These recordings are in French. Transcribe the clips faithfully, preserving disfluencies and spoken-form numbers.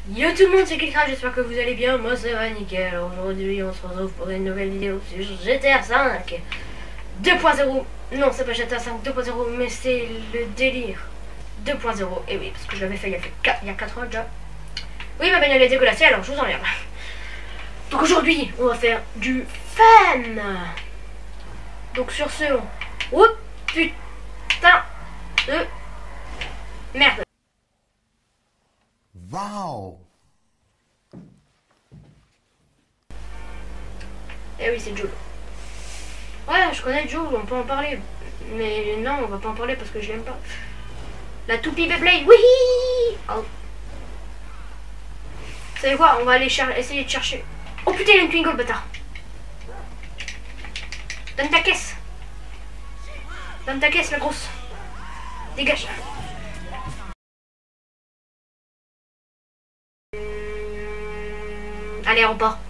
Yo tout le monde, c'est Killcraft, j'espère que vous allez bien, moi ça va nickel. Aujourd'hui on se retrouve pour une nouvelle vidéo sur G T A cinq deux point zéro. Non, c'est pas G T A cinq deux point zéro, mais c'est le délire deux point zéro. Et oui, parce que je l'avais fait il y a, fait quatre, il y a quatre ans déjà. Oui, ma bagnole est dégueulasse, alors je vous emmerde. Donc aujourd'hui, on va faire du fun. Donc sur ce, on... Oh putain de merde. Wow. Eh oui, c'est Joule. Ouais, je connais Joule, on peut en parler. Mais non, on va pas en parler parce que je l'aime pas. La toupie Beyblade, oui. Oh. Vous savez quoi, on va aller essayer de chercher. Oh putain, il y a une Twingo, le bâtard. Donne ta caisse. Donne ta caisse, la grosse. Dégage. Allez, on part.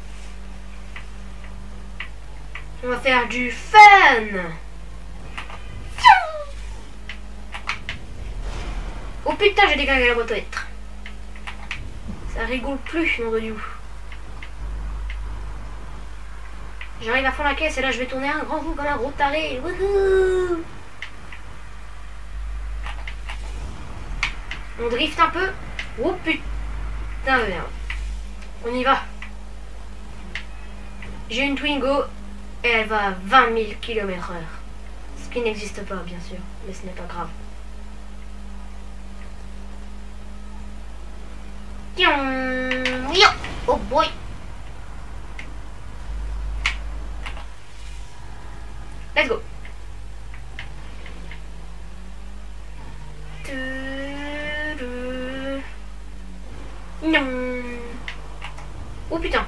On va faire du fun. Oh putain, j'ai dégagé la boîte aux lettres. Ça rigole plus, nom de Dieu. J'arrive à fond la caisse et là je vais tourner un grand coup comme un gros taré. Wouhou. On drift un peu. Oh putain de merde. On y va. J'ai une Twingo et elle va à vingt mille kilomètres heure. Ce qui n'existe pas, bien sûr, mais ce n'est pas grave. Oh boy. Let's go. Non. Oh putain.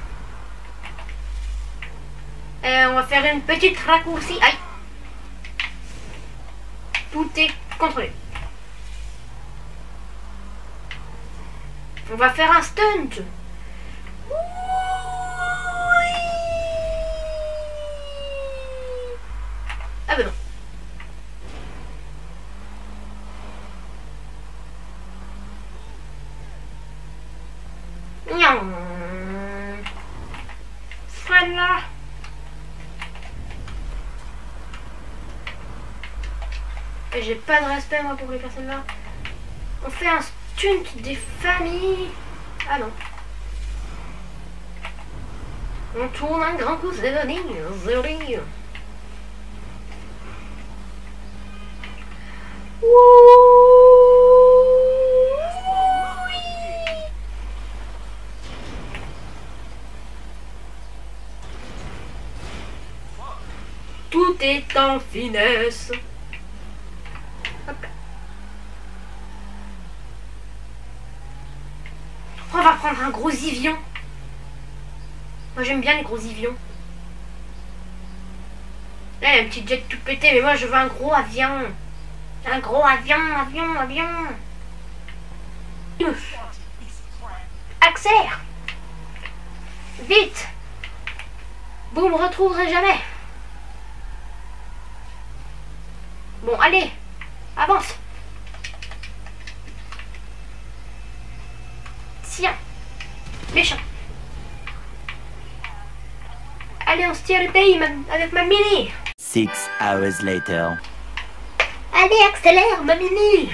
Euh, on va faire une petite raccourci. Aïe. Tout est contrôlé. On va faire un stunt. Ah ben non. Non. Freine là. Et j'ai pas de respect moi pour les personnes là. On fait un stunt des familles. Ah non. On tourne un grand coup, c'est joli, joli. Tout est en finesse. Hop. On va prendre un gros Ivion. Moi j'aime bien les gros Ivions. Là il y a un petit jet tout pété, mais moi je veux un gros avion. Un gros avion, avion, avion. Accélère. Vite. Vous me retrouverez jamais. Bon, allez. Avance. Tiens. Méchant. Allez, on se tire le pays avec ma mini. Six hours later. Allez, accélère, ma mini.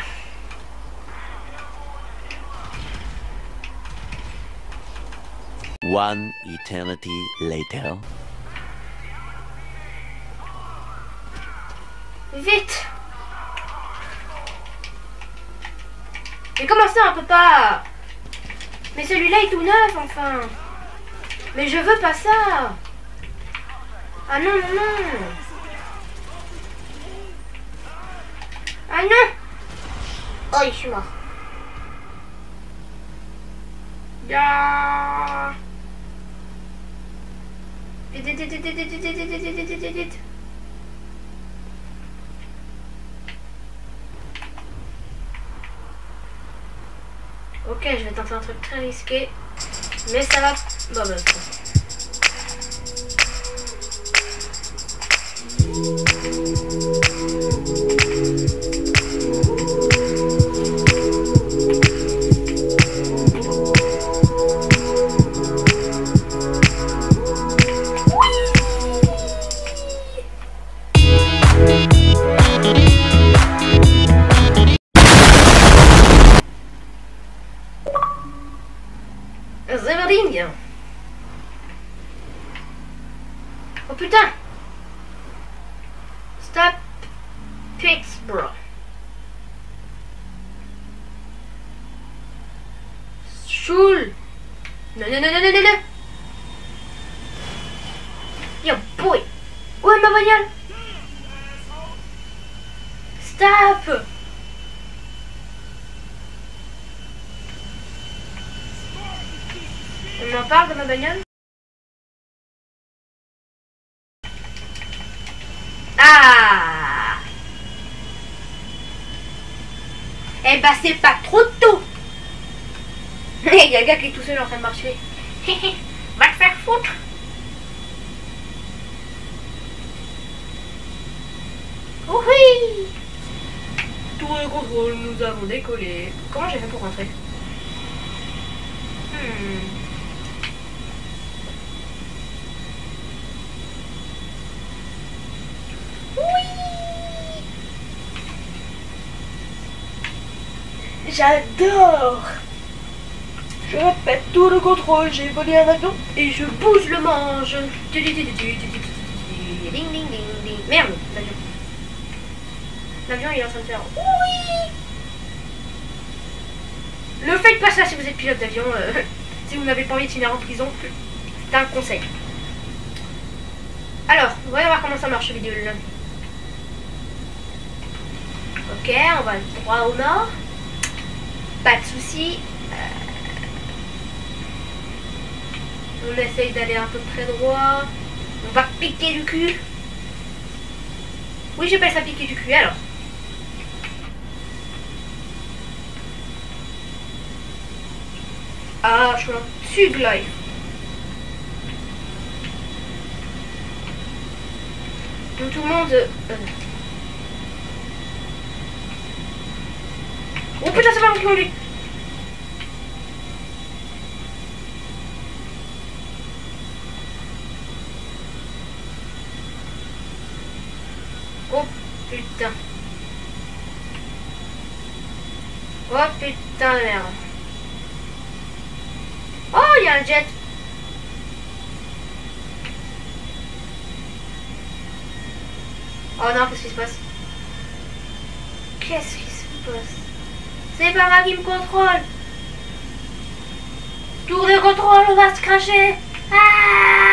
One eternity later. Vite. Mais comment ça, on peut pas? Mais celui-là est tout neuf, enfin. Mais je veux pas ça. Ah non, non, non. Ah non. Oh, je suis mort. Ya. Vite, vite, vite, vite, vite, vite, vite, vite, vite, vite, vite. Ok, je vais tenter un truc très risqué. Mais ça va... Bon, bah, c'est bon. Zeverding. Oh putain. Stop. Fix, bro. Choule. Non, non, non, non, non, non, non. Yo, boy. Où est ma bagnole? Stop. On en parle de ma bagnole? Ah. Eh bah c'est pas trop tôt. Il y a le gars qui est tout seul en train de marcher. Va te faire foutre. Oui. Tour de contrôle, nous avons décollé. Comment j'ai fait pour rentrer? Hmm. J'adore. Je répète, tout le contrôle, j'ai volé un avion et je bouge le manche. Ding ding ding ding. Merde, l'avion. L'avion il est en train de faire. Oui. Ne faites pas ça si vous êtes pilote d'avion. Euh, si vous n'avez pas envie de finir en prison, c'est un conseil. Alors, voyons voir comment ça marche ce vidéo là. Ok, on va droit au nord. Pas de soucis. On essaye d'aller à peu près droit. On va piquer du cul. Oui, j'appelle ça piquer du cul, alors. Ah, je suis en dessus de l'œil. Donc tout le monde... Euh... Oh putain, c'est pas mon lui. Oh putain. Oh putain de merde. Oh, il y a un jet. Oh non, qu'est-ce qui se passe? Qu'est-ce qui se passe? C'est pas moi qui me contrôle. Tour de contrôle, on va se cracher. Ah!